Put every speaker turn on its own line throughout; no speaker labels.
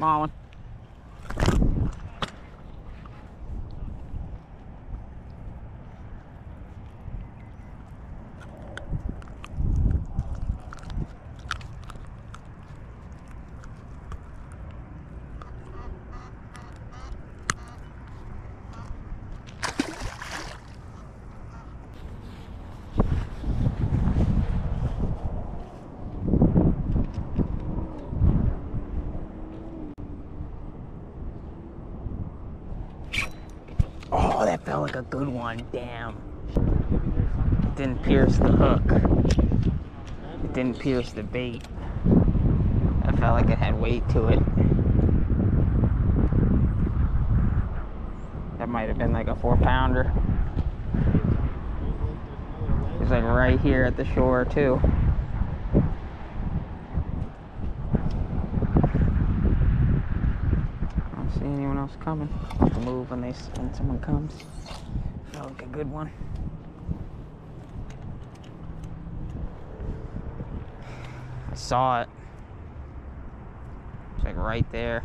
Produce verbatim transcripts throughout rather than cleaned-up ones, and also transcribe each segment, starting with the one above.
Small one. Oh, that felt like a good one. Damn. It didn't pierce the hook. It didn't pierce the bait. I felt like it had weight to it. That might have been like a four pounder. It's like right here at the shore too. I don't see anyone else coming. I'll move when they when someone comes. Felt like a good one. I saw it. It's like right there.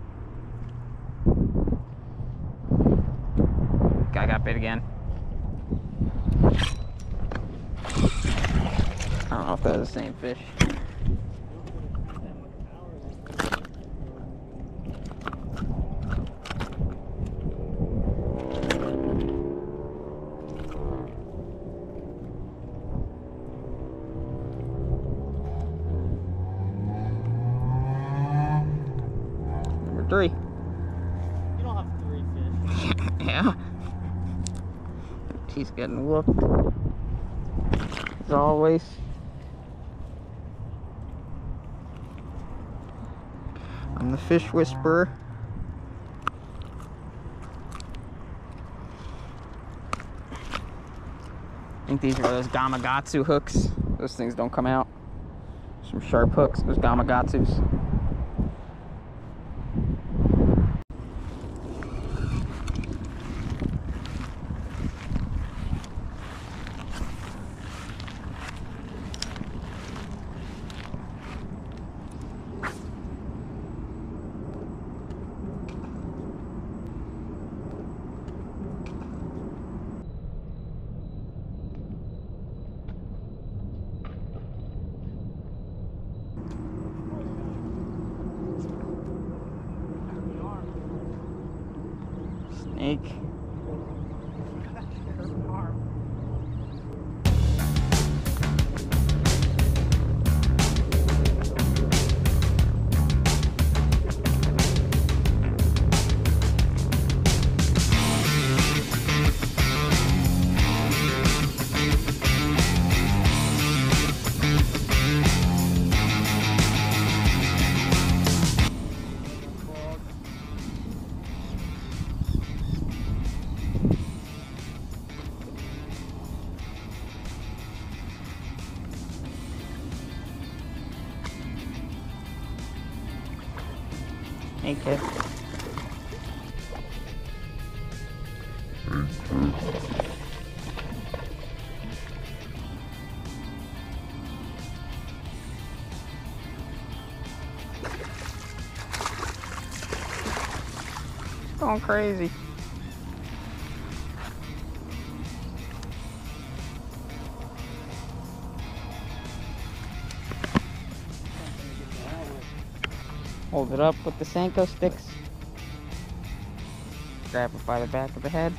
Guy got bit again. I don't know if that's the same fish. Number three.
You don't have three fish.
Yeah. He's getting whooped. As always. I'm the fish whisperer. I think these are those Gamakatsu hooks. Those things don't come out. Some sharp hooks, those Gamakatsus. Snake. Snakehead. Going crazy. Hold it up with the Senko sticks. Grab it by the back of the head.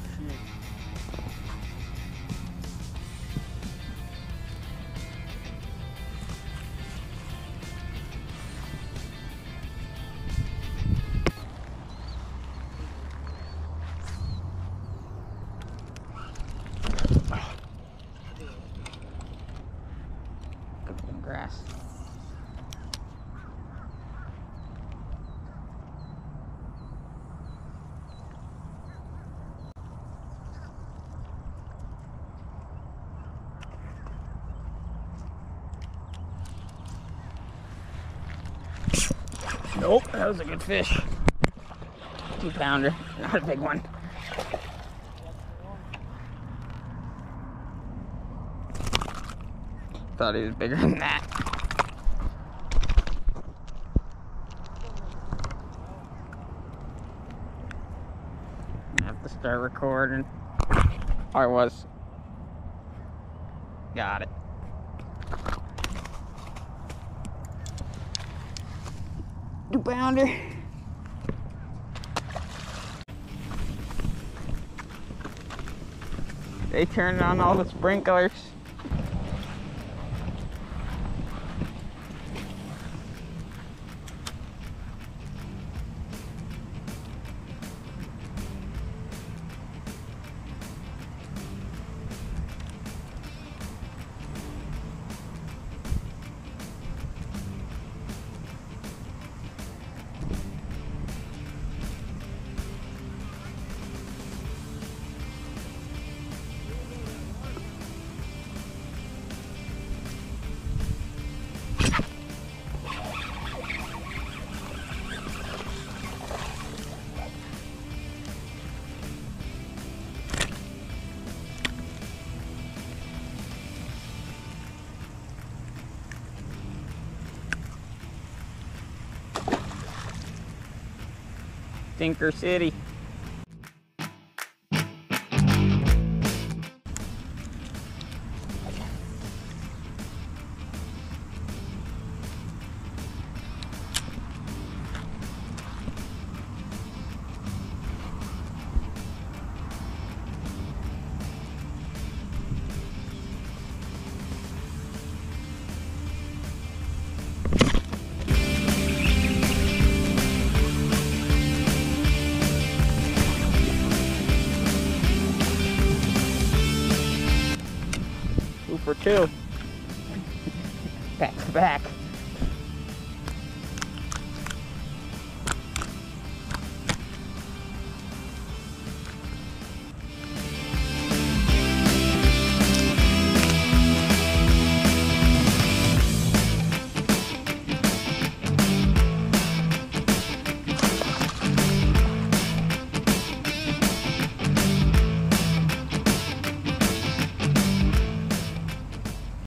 Good for the grass. Nope, that was a good fish. Two pounder, not a big one. Thought he was bigger than that. start recording. I was. Got it. Two pounder. They turned on all the sprinklers. Tinker City. For two. Back to back.